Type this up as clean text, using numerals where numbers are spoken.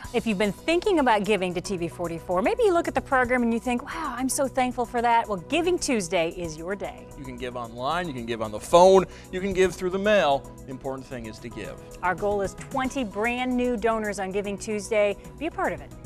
If you've been thinking about giving to TV44, maybe you look at the program and you think, wow, I'm so thankful for that. Well, Giving Tuesday is your day. You can give online, you can give on the phone, you can give through the mail. The important thing is to give. Our goal is 20 brand new donors on Giving Tuesday. Be a part of it.